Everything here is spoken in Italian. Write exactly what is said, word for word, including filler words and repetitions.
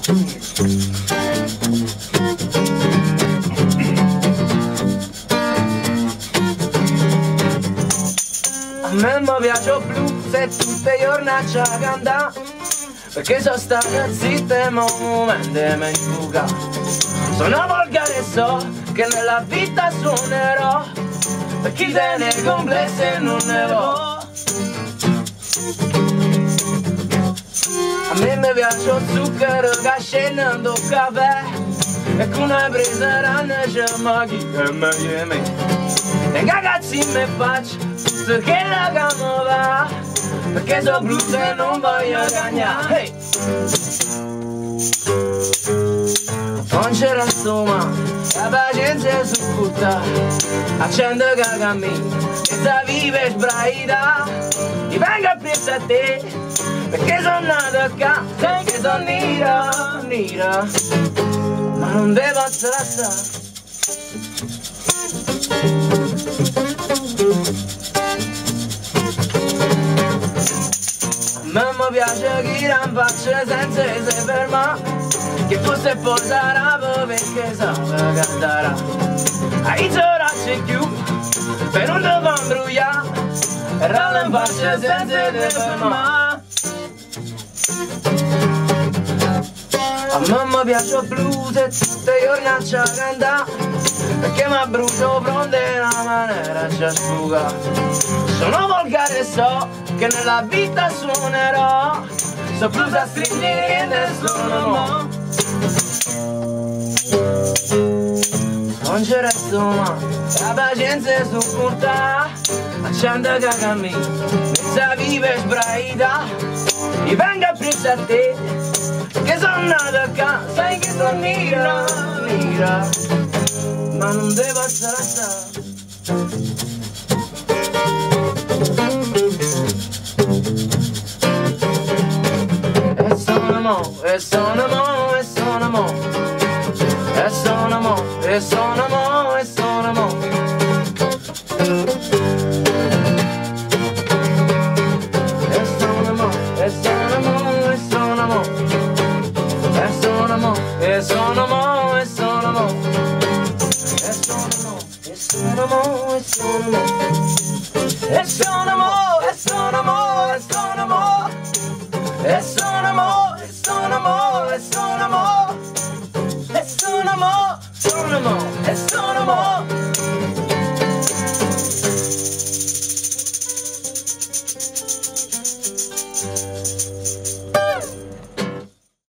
A me mi piace più se tutte le giornate ci canta, perché sono stato zitto e mo' momento mi infuga. Sono volgare e so che nella vita suonerò, per chi te ne complesse non ne vo. A me mi piace il zucchero che scende in caffè, e con una presa ranna c'è maghi e meglio me. E ragazzi mi faccio tutto che la gamba va, perché so brutto e non voglio cagnare. Hey! Non c'è resto ma la pazienza è su tutta, accendo che cammino e sta viva e sbraita. Ti vengo a preso a te, perché sono nato qua, perché sono nera, nera, ma non devo lasciare. A me mi piace chi rampaccia senza si ferma, che tu se posarà perché sa che canterà. Ai zoracci più, per non devo imbrugliare, e rampaccia senza si ferma. A me mi piace il blues e tutte le giornate ci canta, perché mi brucio pronto in una maniera ci sfuga. Sono volgare e so che nella vita suonerò, so blues a stringere e nessuno mo. Non c'è resto ma la pazienza è su punta, accendo che cammino senza viva e sbraita. Ti vengo a preso a te, che sono nato qua, sai che sono nera, nera, ma non devo essere. E sono mo, e sono mo, e sono mo, e sono mo, e sono mo, e sono mo. E sono mo, e sono mo, e sono mo. E sono mo, e sono mo, e sono mo. E sono mo, e sono mo, e sono mo. E sono mo, e sono mo, e sono mo.